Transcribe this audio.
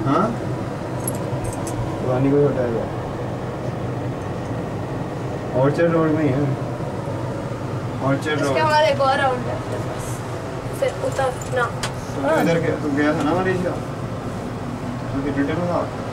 हाँ पुरानी कोई होटल है ऑर्चर्ड रोड में ही है। ऑर्चर्ड रोड इसके हमारा एक और राउंड है बस फिर उतरना। तो इधर तू गया था ना मलेशिया तो फिर रिटर्न हुआ।